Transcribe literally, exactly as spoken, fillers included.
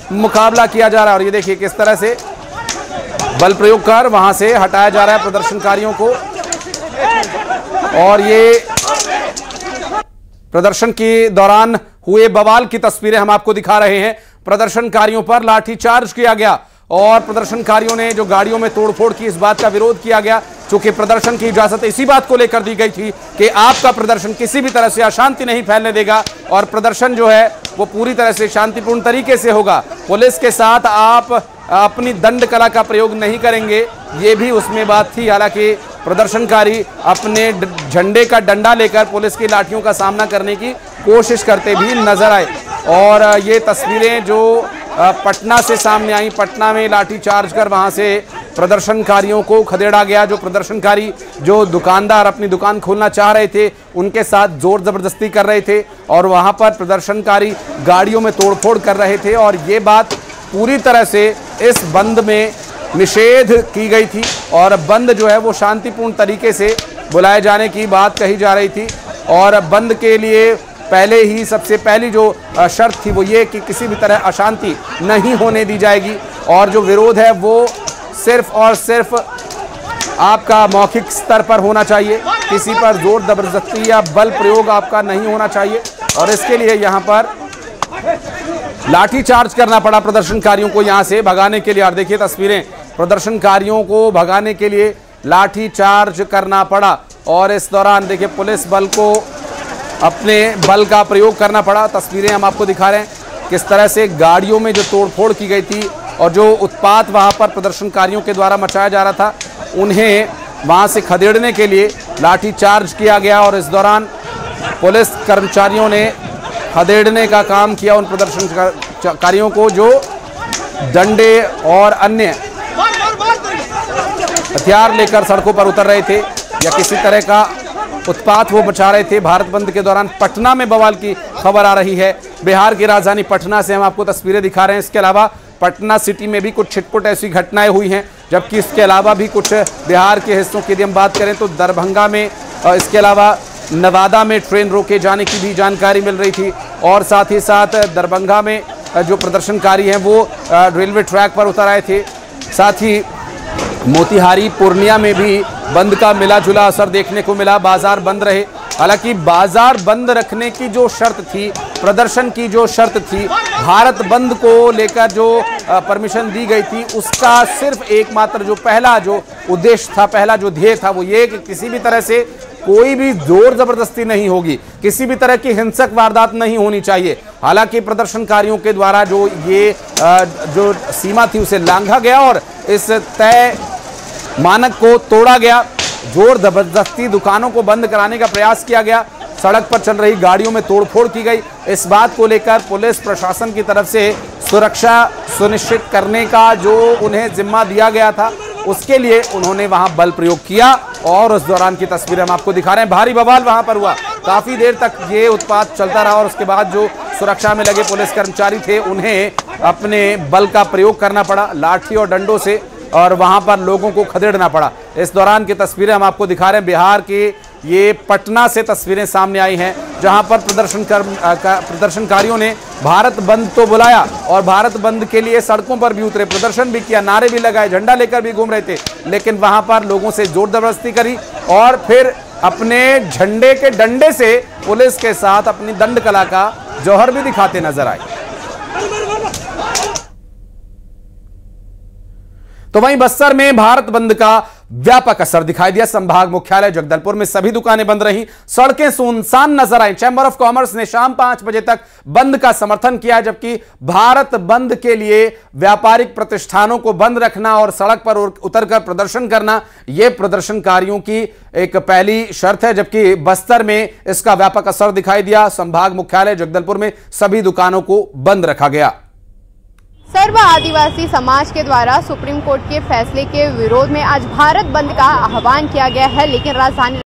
मुकाबला किया जा रहा है। और ये देखिए किस तरह से बल प्रयोग कर वहां से हटाया जा रहा है प्रदर्शनकारियों को। और ये प्रदर्शन के दौरान हुए बवाल की तस्वीरें हम आपको दिखा रहे हैं। प्रदर्शनकारियों पर लाठीचार्ज किया गया और प्रदर्शनकारियों ने जो गाड़ियों में तोड़फोड़ की, इस बात का विरोध किया गया। चूंकि प्रदर्शन की इजाजत इसी बात को लेकर दी गई थी कि आपका प्रदर्शन किसी भी तरह से अशांति नहीं फैलने देगा और प्रदर्शन जो है वो पूरी तरह से शांतिपूर्ण तरीके से होगा। पुलिस के साथ आप अपनी दंड कला का प्रयोग नहीं करेंगे, ये भी उसमें बात थी। हालांकि प्रदर्शनकारी अपने झंडे का डंडा लेकर पुलिस की लाठियों का सामना करने की कोशिश करते भी नजर आए। और ये तस्वीरें जो पटना से सामने आई, पटना में लाठीचार्ज कर वहां से प्रदर्शनकारियों को खदेड़ा गया। जो प्रदर्शनकारी, जो दुकानदार अपनी दुकान खोलना चाह रहे थे, उनके साथ जोर जबरदस्ती कर रहे थे और वहां पर प्रदर्शनकारी गाड़ियों में तोड़फोड़ कर रहे थे। और ये बात पूरी तरह से इस बंद में निषेध की गई थी और बंद जो है वो शांतिपूर्ण तरीके से बुलाए जाने की बात कही जा रही थी। और बंद के लिए पहले ही सबसे पहली जो शर्त थी वो ये कि किसी भी तरह अशांति नहीं होने दी जाएगी और जो विरोध है वो सिर्फ और सिर्फ आपका मौखिक स्तर पर होना चाहिए, किसी पर जोर जबरदस्ती या बल प्रयोग आपका नहीं होना चाहिए। और इसके लिए यहाँ पर लाठीचार्ज करना पड़ा प्रदर्शनकारियों को यहाँ से भगाने के लिए। और देखिए तस्वीरें, प्रदर्शनकारियों को भगाने के लिए लाठीचार्ज करना पड़ा और इस दौरान देखिए पुलिस बल को अपने बल का प्रयोग करना पड़ा। तस्वीरें हम आपको दिखा रहे हैं किस तरह से गाड़ियों में जो तोड़फोड़ की गई थी और जो उत्पात वहां पर प्रदर्शनकारियों के द्वारा मचाया जा रहा था, उन्हें वहां से खदेड़ने के लिए लाठीचार्ज किया गया। और इस दौरान पुलिस कर्मचारियों ने खदेड़ने का काम किया उन प्रदर्शनकारियों को जो डंडे और अन्य हथियार लेकर सड़कों पर उतर रहे थे या किसी तरह का उत्पात वो मचा रहे थे। भारत बंद के दौरान पटना में बवाल की खबर आ रही है। बिहार की राजधानी पटना से हम आपको तस्वीरें दिखा रहे हैं। इसके अलावा पटना सिटी में भी कुछ छिटपुट ऐसी घटनाएं हुई हैं, जबकि इसके अलावा भी कुछ बिहार के हिस्सों की यदि हम बात करें तो दरभंगा में, इसके अलावा नवादा में ट्रेन रोके जाने की भी जानकारी मिल रही थी। और साथ ही साथ दरभंगा में जो प्रदर्शनकारी हैं वो रेलवे ट्रैक पर उतर आए थे। साथ ही मोतिहारी, पूर्णिया में भी बंद का मिला जुला असर देखने को मिला, बाजार बंद रहे। हालांकि बाजार बंद रखने की जो शर्त थी, प्रदर्शन की जो शर्त थी, भारत बंद को लेकर जो परमिशन दी गई थी, उसका सिर्फ एकमात्र जो पहला जो उद्देश्य था, पहला जो ध्येय था वो ये कि किसी भी तरह से कोई भी जोर जबरदस्ती नहीं होगी, किसी भी तरह की हिंसक वारदात नहीं होनी चाहिए। हालांकि प्रदर्शनकारियों के द्वारा जो ये जो सीमा थी उसे लांघा गया और इस तय मानक को तोड़ा गया। जोर जबरदस्ती दुकानों को बंद कराने का प्रयास किया गया, सड़क पर चल रही गाड़ियों में तोड़फोड़ की गई। इस बात को लेकर पुलिस प्रशासन की तरफ से सुरक्षा सुनिश्चित करने का जो उन्हें जिम्मा दिया गया था, उसके लिए उन्होंने वहां बल प्रयोग किया। और उस दौरान की तस्वीरें हम आपको दिखा रहे हैं। भारी बवाल वहां पर हुआ, काफी देर तक ये उत्पात चलता रहा और उसके बाद जो सुरक्षा में लगे पुलिस कर्मचारी थे उन्हें अपने बल का प्रयोग करना पड़ा, लाठी और डंडों से, और वहां पर लोगों को खदेड़ना पड़ा। इस दौरान की तस्वीरें हम आपको दिखा रहे हैं। बिहार के ये पटना से तस्वीरें सामने आई हैं, जहां पर प्रदर्शन कर प्रदर्शनकारियों ने भारत बंद तो बुलाया और भारत बंद के लिए सड़कों पर भी उतरे, प्रदर्शन भी किया, नारे भी लगाए, झंडा लेकर भी घूम रहे थे, लेकिन वहां पर लोगों से जोर जबरदस्ती करी और फिर अपने झंडे के डंडे से पुलिस के साथ अपनी दंड कला का जौहर भी दिखाते नजर आए। तो वहीं बस्तर में भारत बंद का व्यापक असर दिखाई दिया। संभाग मुख्यालय जगदलपुर में सभी दुकानें बंद रहीं, सड़कें सुनसान नजर आई। चैंबर ऑफ कॉमर्स ने शाम पांच बजे तक बंद का समर्थन किया, जबकि भारत बंद के लिए व्यापारिक प्रतिष्ठानों को बंद रखना और सड़क पर उतरकर प्रदर्शन करना, यह प्रदर्शनकारियों की एक पहली शर्त है। जबकि बस्तर में इसका व्यापक असर दिखाई दिया। संभाग मुख्यालय जगदलपुर में सभी दुकानों को बंद रखा गया। सर्व आदिवासी समाज के द्वारा सुप्रीम कोर्ट के फैसले के विरोध में आज भारत बंद का आह्वान किया गया है, लेकिन राजधानी